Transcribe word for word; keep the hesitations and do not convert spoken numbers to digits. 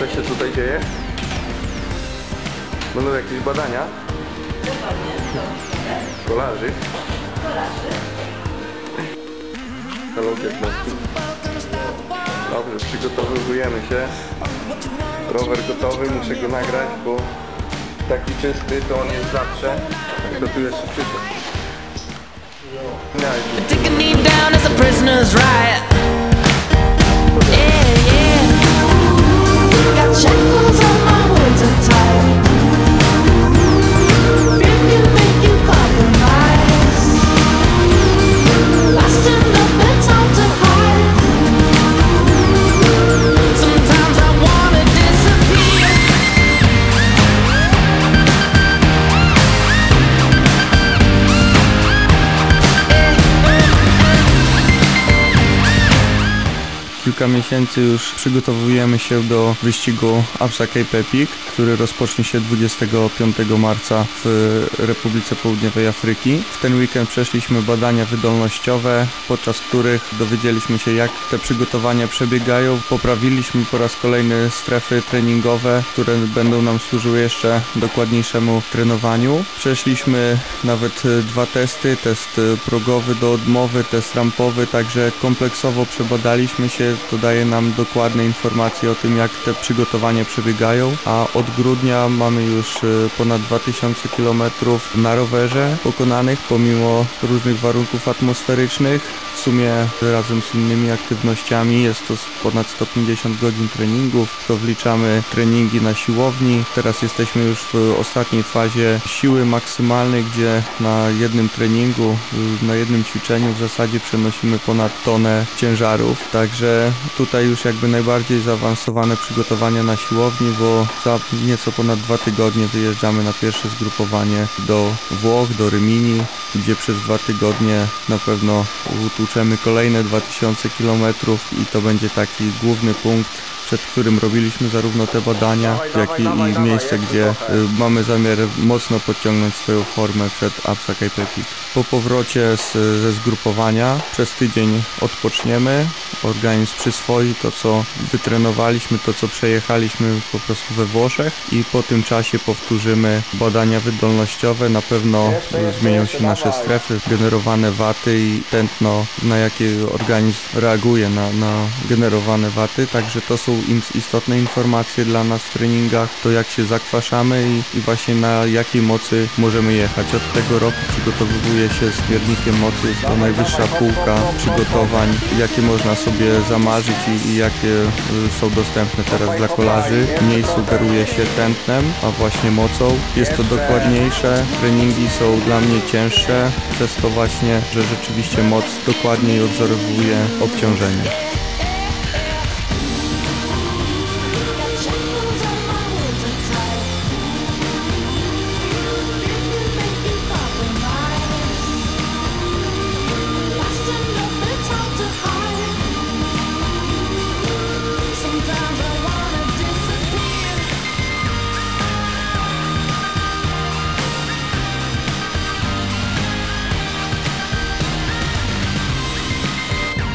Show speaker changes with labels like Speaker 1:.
Speaker 1: Co się tutaj dzieje? Będą jakieś badania? Kolarzy? Hello piętnastki. Dobrze, przygotowujemy się. Rower gotowy, muszę go nagrać, bo taki czysty to on jest zawsze. Jak to tu jeszcze przyszedł.
Speaker 2: Taking me down as a prisoner's riot. Yeah, yeah. Got shackles on my words and tired. Fear can make you compromise. Lost enough, it's hard to hide. Sometimes I wanna disappear.
Speaker 1: Kilka miesięcy już przygotowujemy się do wyścigu Absa Cape Epic, który rozpocznie się dwudziestego piątego marca w Republice Południowej Afryki. W ten weekend przeszliśmy badania wydolnościowe, podczas których dowiedzieliśmy się, jak te przygotowania przebiegają. Poprawiliśmy po raz kolejny strefy treningowe, które będą nam służyły jeszcze dokładniejszemu trenowaniu. Przeszliśmy nawet dwa testy, test progowy do odmowy, test rampowy, także kompleksowo przebadaliśmy się. To daje nam dokładne informacje o tym, jak te przygotowania przebiegają, a od grudnia mamy już ponad dwa tysiące kilometrów na rowerze pokonanych, pomimo różnych warunków atmosferycznych. W sumie razem z innymi aktywnościami jest to ponad sto pięćdziesiąt godzin treningów. To wliczamy treningi na siłowni. Teraz jesteśmy już w ostatniej fazie siły maksymalnej, gdzie na jednym treningu, na jednym ćwiczeniu w zasadzie przenosimy ponad tonę ciężarów. Także tutaj już jakby najbardziej zaawansowane przygotowania na siłowni, bo za nieco ponad dwa tygodnie wyjeżdżamy na pierwsze zgrupowanie do Włoch, do Rimini, gdzie przez dwa tygodnie na pewno utłuczemy kolejne dwa tysiące kilometrów i to będzie taki główny punkt, przed którym robiliśmy zarówno te badania, jak i, i miejsce, gdzie mamy zamiar mocno podciągnąć swoją formę przed Absa Cape Epic. Po powrocie z, ze zgrupowania przez tydzień odpoczniemy, organizm przyswoi to, co wytrenowaliśmy, to, co przejechaliśmy po prostu we Włoszech i po tym czasie powtórzymy badania wydolnościowe. Na pewno zmienią się nasze strefy, generowane waty i tętno, na jakie organizm reaguje na, na generowane waty, także to są istotne informacje dla nas w treningach, to jak się zakwaszamy i, i właśnie na jakiej mocy możemy jechać. Od tego roku przygotowuje się z miernikiem mocy, jest to najwyższa półka przygotowań, jakie można sobie zamarzyć i, i jakie są dostępne teraz dla kolarzy. Mniej sugeruje się tętnem, a właśnie mocą. Jest to dokładniejsze, treningi są dla mnie cięższe, przez to właśnie, że rzeczywiście moc dokładniej odwzorowuje obciążenie.